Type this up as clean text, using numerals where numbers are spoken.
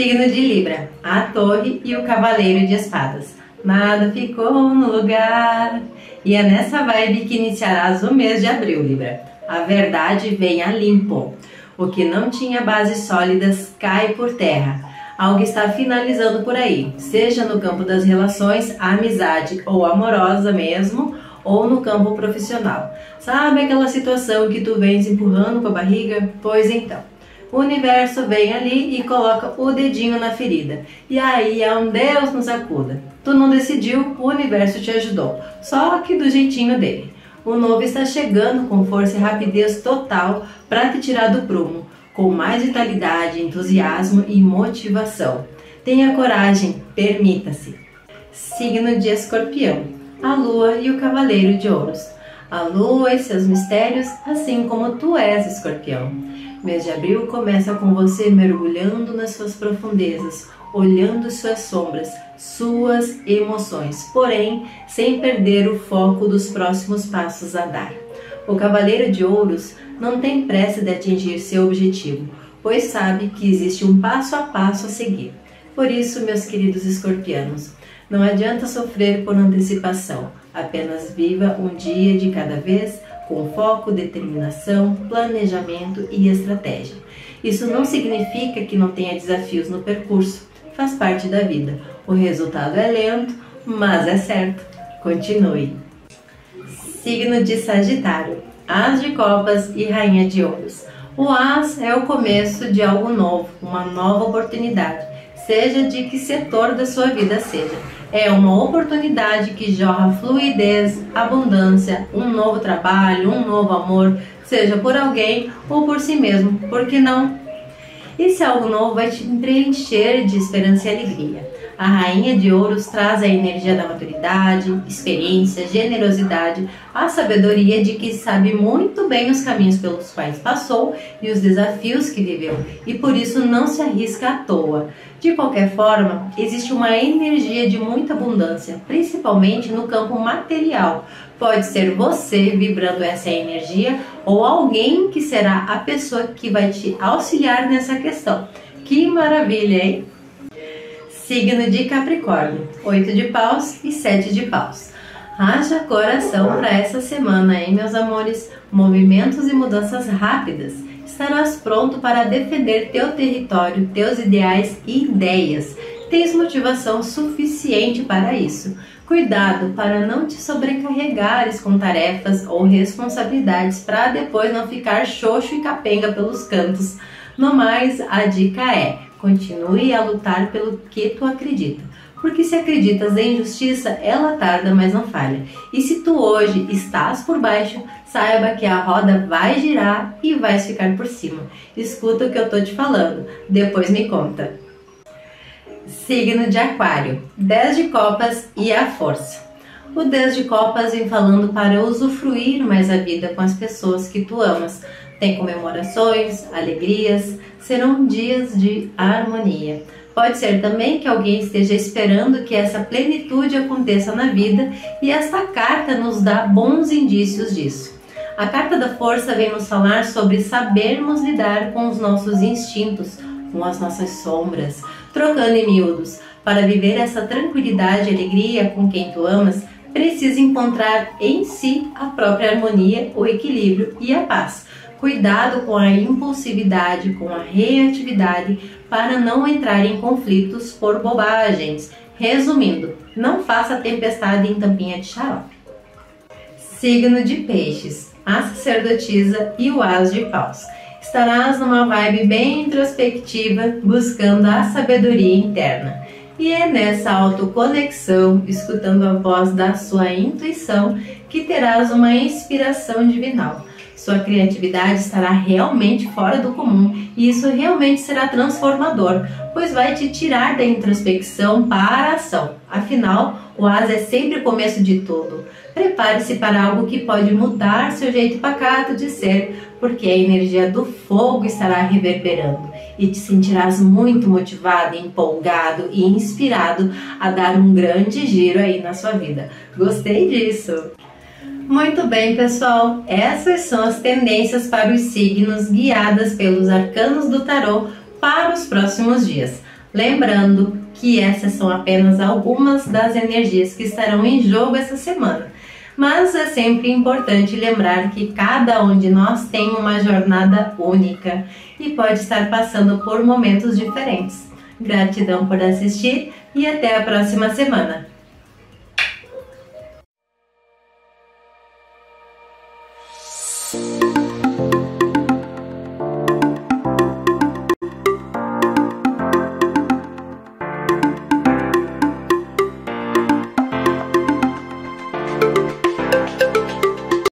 Signo de Libra, a Torre e o Cavaleiro de Espadas. Nada ficou no lugar. E é nessa vibe que iniciarás o mês de abril, Libra. A verdade vem a limpo. O que não tinha bases sólidas cai por terra. Algo está finalizando por aí, seja no campo das relações, amizade ou amorosa mesmo, ou no campo profissional. Sabe aquela situação que tu vens empurrando com a barriga? Pois então, o universo vem ali e coloca o dedinho na ferida. E aí é um Deus nos acuda. Tu não decidiu, o universo te ajudou, só que do jeitinho dele. O novo está chegando com força e rapidez total para te tirar do prumo, com mais vitalidade, entusiasmo e motivação. Tenha coragem, permita-se. Signo de Escorpião, a Lua e o Cavaleiro de Ouros. A Lua e seus mistérios, assim como tu és, Escorpião. Mês de abril começa com você mergulhando nas suas profundezas, olhando suas sombras, suas emoções, porém sem perder o foco dos próximos passos a dar. O Cavaleiro de Ouros não tem pressa de atingir seu objetivo, pois sabe que existe um passo a passo a seguir. Por isso, meus queridos escorpianos, não adianta sofrer por antecipação, apenas viva um dia de cada vez com foco, determinação, planejamento e estratégia. Isso não significa que não tenha desafios no percurso, faz parte da vida. O resultado é lento, mas é certo. Continue. Signo de Sagitário, As de Copas e Rainha de Ouros. O As é o começo de algo novo, uma nova oportunidade, seja de que setor da sua vida seja. É uma oportunidade que jorra fluidez, abundância, um novo trabalho, um novo amor, seja por alguém ou por si mesmo, por que não? Esse algo novo vai te preencher de esperança e alegria. A Rainha de Ouros traz a energia da maturidade, experiência, generosidade, a sabedoria de que sabe muito bem os caminhos pelos quais passou e os desafios que viveu, e por isso não se arrisca à toa. De qualquer forma, existe uma energia de muita abundância, principalmente no campo material. Pode ser você vibrando essa energia ou alguém que será a pessoa que vai te auxiliar nessa questão. Que maravilha, hein? Signo de Capricórnio, 8 de paus e 7 de paus. Haja coração para essa semana, hein, meus amores? Movimentos e mudanças rápidas. Estarás pronto para defender teu território, teus ideais e ideias. Tens motivação suficiente para isso. Cuidado para não te sobrecarregares com tarefas ou responsabilidades para depois não ficar xoxo e capenga pelos cantos. No mais, a dica é: continue a lutar pelo que tu acredita, porque se acreditas em justiça, ela tarda, mas não falha. E se tu hoje estás por baixo, saiba que a roda vai girar e vais ficar por cima. Escuta o que eu tô te falando, depois me conta. Signo de Aquário, 10 de copas e a força. O 10 de copas vem falando para usufruir mais a vida com as pessoas que tu amas. Tem comemorações, alegrias, serão dias de harmonia. Pode ser também que alguém esteja esperando que essa plenitude aconteça na vida e esta carta nos dá bons indícios disso. A carta da força vem nos falar sobre sabermos lidar com os nossos instintos, com as nossas sombras, trocando em miúdos. Para viver essa tranquilidade e alegria com quem tu amas, precisa encontrar em si a própria harmonia, o equilíbrio e a paz. Cuidado com a impulsividade, com a reatividade, para não entrar em conflitos por bobagens. Resumindo, não faça tempestade em tampinha de xarope. Signo de Peixes, a sacerdotisa e o as de paus. Estarás numa vibe bem introspectiva, buscando a sabedoria interna. E é nessa autoconexão, escutando a voz da sua intuição, que terás uma inspiração divinal. Sua criatividade estará realmente fora do comum e isso realmente será transformador, pois vai te tirar da introspecção para a ação. Afinal, o as é sempre o começo de tudo. Prepare-se para algo que pode mudar seu jeito pacato de ser, porque a energia do fogo estará reverberando e te sentirás muito motivado, empolgado e inspirado a dar um grande giro aí na sua vida. Gostei disso! Muito bem, pessoal, essas são as tendências para os signos guiadas pelos arcanos do tarô para os próximos dias. Lembrando que essas são apenas algumas das energias que estarão em jogo essa semana. Mas é sempre importante lembrar que cada um de nós tem uma jornada única e pode estar passando por momentos diferentes. Gratidão por assistir e até a próxima semana!